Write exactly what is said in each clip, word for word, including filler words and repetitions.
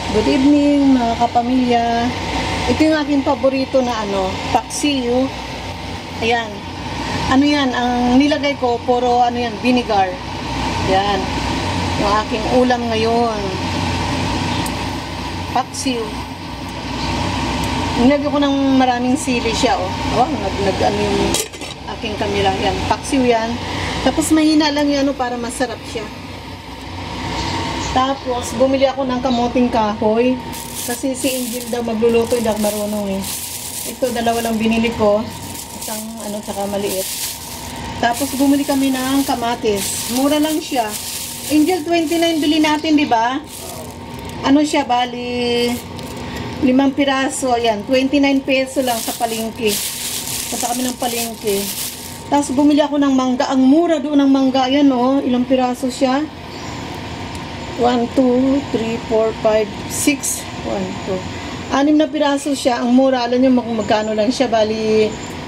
Good evening mga kapamilya. Ito yung aking paborito na ano, paksiw. Ayan. Ano yan, ang nilagay ko, puro ano yan, vinegar. Ayan. Yung aking ulam ngayon. Paksiw. Nilagay ko ng maraming sili siya, oh. Oh, nag, nag ano yung aking kamila. Yan, paksiw yan. Tapos mahina lang yan, oh, para masarap siya. Tapos, bumili ako ng kamuting kahoy. Kasi si Angel daw magluluto, daw marunong eh. Ito, dalawa lang binili ko. Isang, ano, saka maliit. Tapos, bumili kami ng kamatis. Mura lang siya. Angel, twenty-nine bili natin, di ba? Ano siya, bali, limang piraso. Ayan, twenty-nine peso lang sa palengke. Punta kami ng palengke. Tapos, bumili ako ng mangga. Ang mura doon ng mangga. Ayan, oh. Ilang piraso siya? one, two, three, four, five, six. one, two. Anim na piraso siya. Ang mura. Alam nyo kung magkano lang siya. Bali,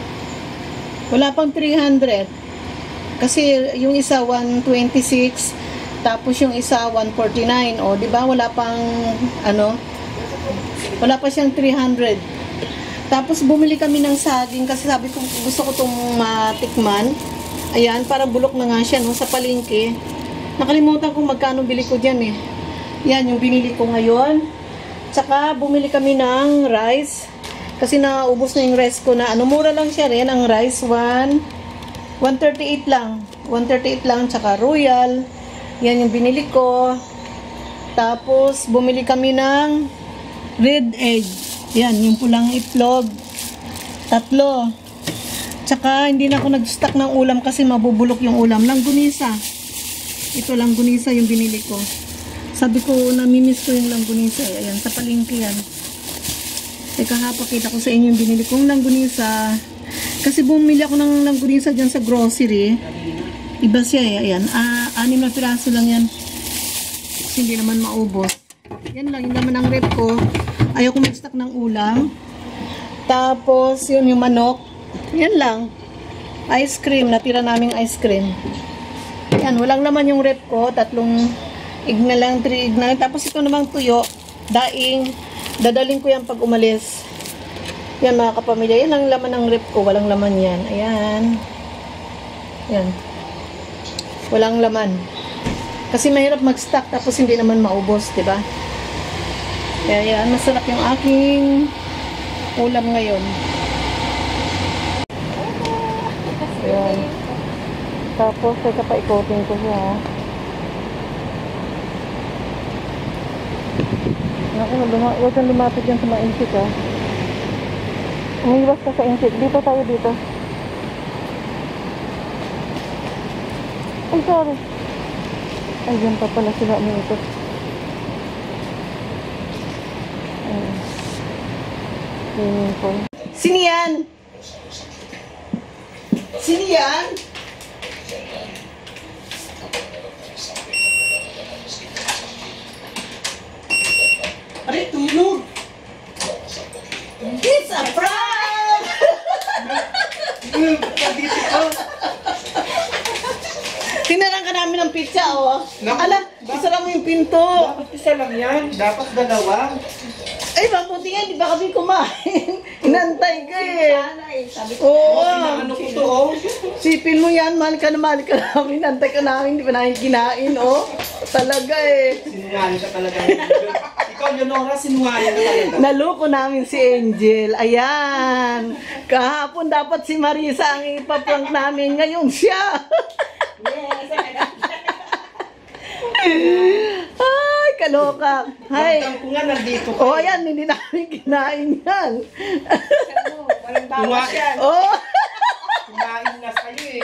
wala pang three hundred. Kasi yung isa, one twenty-six. Tapos yung isa, one forty-nine. O, diba? Wala pang, ano, wala pa siyang three hundred. Tapos, bumili kami ng saging. Kasi sabi ko, gusto ko itong matikman. Ayan, parang bulok na nga siya, no, sa palengke. Nakalimutan kung magkano bili ko dyan eh. Yan, yung binili ko ngayon. Tsaka, bumili kami ng rice. Kasi naubos na yung rice ko na, ano, mura lang siya rin. Ang rice, one thirty-eight lang. one thirty-eight lang, tsaka royal. Yan yung binili ko. Tapos, bumili kami ng red egg. Yan, yung pulang itlog. Tatlo. Tsaka, hindi na ako nag-stock ng ulam kasi mabubulok yung ulam. Langgunisa. Ito langgunisa yung binili ko. Sabi ko, namimiss ko yung langgunisa. Ayan, sa palengke yan. Teka ha, pakita ko sa inyo yung binili kong langgunisa. Kasi bumili ako ng langgunisa dyan sa grocery. Iba siya eh. Ayan, ah, anim na piraso lang yan. Kasi hindi naman maubos. Yan lang, yung naman ang rep ko. Ayaw ko mag-stock ng ulam. Tapos, yun yung manok. Yan lang. Ice cream, natira naming ice cream. Yan, walang naman yung rep ko. Tatlong ig na lang, three ig na. Tapos ito namang tuyo, daing. Dadaling ko yan pag umalis. Yan mga kapamilya. Yan ang laman ng rep ko. Walang laman yan. Ayan. Yan. Walang laman. Kasi mahirap mag-stock tapos hindi naman maubos, diba? Kaya yan, masarap yung aking ulam ngayon. Ayan. Tapos, teka pa ikotin ko siya. Naku, huwag kang lumapit yan sa mga insik, ha. Umiwas ka sa insik. Dito tayo, dito. Ay, sorry. Ay, yan pa pala sila umiikot. Ayan. Swimming pool. Sino yan? Sino yan? Aray, tulog! It's a prank! Tinarang ka namin ng pizza, oh. Ala, isara mo yung pinto. Dapat isa lang yan. Dapat dalawa. Ay, mabuti nga, di ba kami kumain? Inantay ka eh. Oo. Ano ko to, oh? Sipin mo yan, mahal ka na mahal ka namin. Inantay ka namin, di ba namin kinain, oh. Talaga eh. Sinungaling ka talaga. Ikaw, Leonora, sinungaling ka talaga. Naloko namin si Angel. Ayan. Kahapon dapat si Marisa ang ipaprank namin. Ngayon siya. Ay, kaloka. Ay. Magdang ko nga, nandito ka. Oh, ayan, hindi namin kinain yan. Walang bawas yan. Oh. Kumain na sa'yo eh.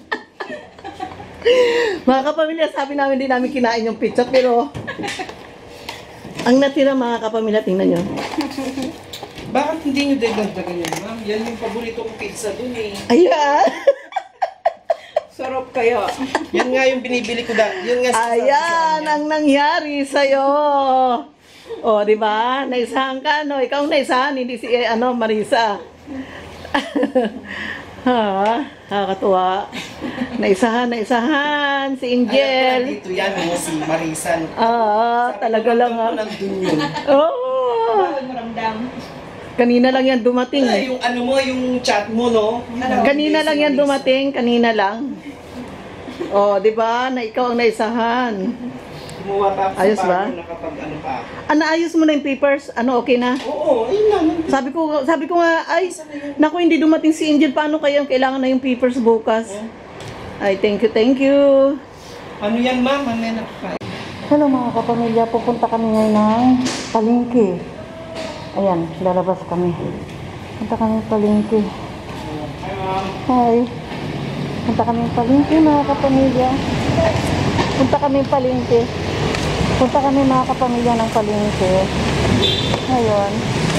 Mga kapamilya, sabi namin hindi namin kinain yung pizza, pero ang natira mga kapamilya, tingnan nyo. Bakit hindi nyo dagdagan yan, ma'am? Yan yung paborito kong pizza dun eh. Ayan. Sarap kaya. Yan nga yung binibili ko da. Yan nga sa Ayan ang nangyari sa'yo. O, di ba? Naisahan ka, no? Ikaw ang naisahan, hindi si, eh, ano, Marisa. Ha, nakakatuwa. Naisahan, naisahan, si Angel. Dito yan, mo si Marisan. Ah, talaga lang ah. Nandun yun. Oo. Maramdam. Kanina lang yan dumating Ay, eh. yung ano mo, yung chat mo, no? Kanina lang yan dumating, kanina lang. Oh, di ba? Na ikaw ang naisahan. Kumuha pa ako Ayos sa ba? bago nakapag ano pa ako. Ano, ayos mo na yung papers? Ano, okay na? Oo, ayun lang. Sabi ko, sabi ko nga, ay, naku, hindi dumating si Angel. Paano kaya kailangan na yung papers bukas? Ay, thank you, thank you. Ano yan, ma'am? Ano yan nakakain? Hello mga kapamilya, pupunta kami ngayon ng palengke. Ayan, lalabas kami. Punta kami ng palengke. Hi, ma'am. Hi. Punta kami ng palengke mga kapamilya. Punta kami ng palengke. Punta kami mga kapamilya ng palengke. Ngayon.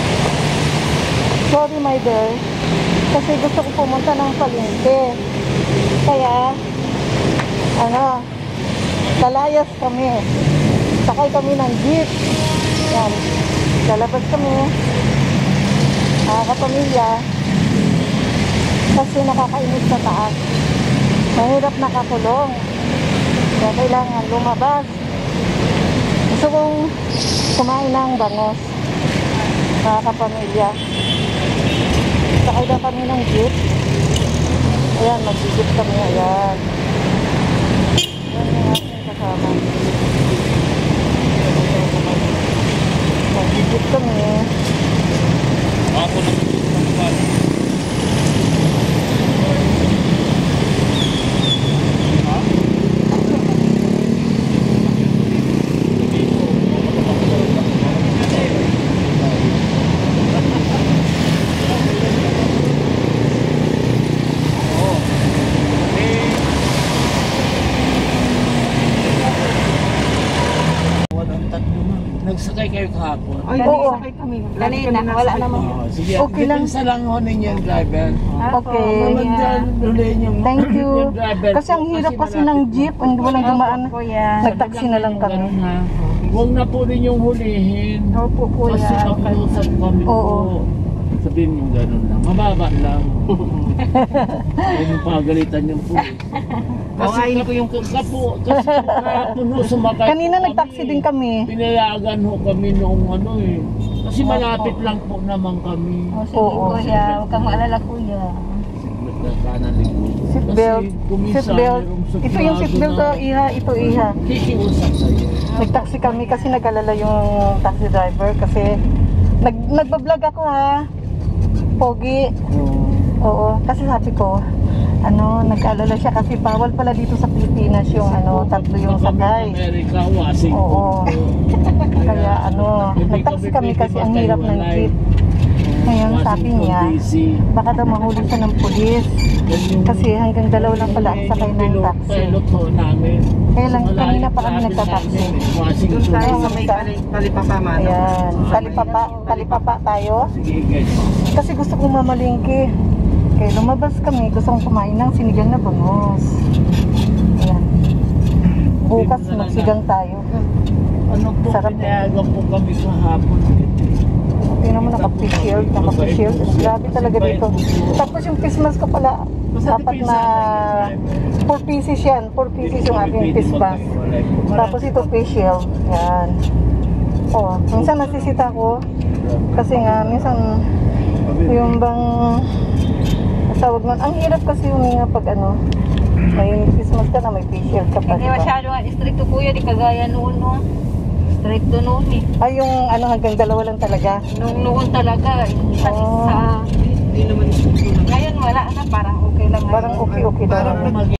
Sorry my dear. Kasi gusto ko pumunta ng palengke. Kaya, ano, lalayas kami. Sakay kami ng jeep. Yan. Lalabas kami. Mga kapamilya. Kasi nakakainis sa taas. Mahirap nakakulong. Kaya kailangan lumabas. Gusto kong kumain ng bangos. Mga kapamilya. Sakay na kami ng jeep. Ayan, mag-jeep kami. Ayan. Ayan yung aking kasama. Mag-jeep kami. Ako na nagsakay kayo kahapon. Ay, oo. Kanina, wala naman. Oh, sige, Okay lang. depensa lang ho ninyo yung driver. Okay. Naman dyan, ulihin yung Thank you. yung driver. Kasi ang hirap kasi ng jeep. Hindi walang dumaan. Kuya. Nagtaksi na lang kami. Ganun ha. Huwag na po ninyong hulihin. Opo, kuya. Kasi nakiusap kami Oo. po. Sabihin yung ganun lang. Mababa lang. Huwag yung pagalitan yung pulis. Kasi ko yung kapo. Kasi kahapon ho sumakay. Kanina po nagtaksi kami. din kami. Pinayagan ho kami noong ano eh. Kasi malapit lang po naman kami. O, sige, Oo. kuya. Huwag kang maalala, kuya. Seatbelt. Seatbelt. Ito yung seatbelt to, iha. Ito, iha. Kikiusap sa'yo. Nagtaksi kami kasi nag-alala yung taxi driver kasi nag nagbablog ako ha. Pogi. Oo. Kasi sabi ko, ano, nag-alala siya kasi bawal pala dito sa Pilipinas yung ano, tatlo yung sakay. Amerika, Washington. Oo. Kaya ano, nagtaksi kami kasi ang hirap ng jeep. Ngayon sabi niya, baka daw mahuli siya ng pulis. Kasi hanggang dalaw lang pala ang sakay ng taxi. Pilot ho namin. Kaya lang, kanina pa kami nagtataksi. Washington. tayo sa may Talipapa, mano. Ayan, talipapa, talipapa tayo. Sige, guys. Kasi gusto kong mamalingki. Kaya lumabas kami, gusto kong kumain ng sinigang na bangos. Ayan. Bukas magsigang tayo. Ano po, Sarap. pinayagan po kami kahapon. Tingnan mo, naka-face shield, naka-face shield. Grabe talaga dito. Tapos yung face mask ko pala, apat na four pieces yan. four pieces yung aking face mask. Tapos ito face shield. Yan. Oh, minsan nasisita ko. Kasi nga, minsan yung bang tawag man. Ang hirap kasi huminga pag ano, may face mask ka na, may face shield ka pa. Hindi Diba? masyado nga stricto, kuya. Di kagaya noon, no? Stricto noon, eh. Ay, yung ano, hanggang dalawa lang talaga. Nung noon talaga, isa Oh. isa. Hindi naman ito. Ngayon wala na, parang okay lang. Parang okay-okay Parang daw.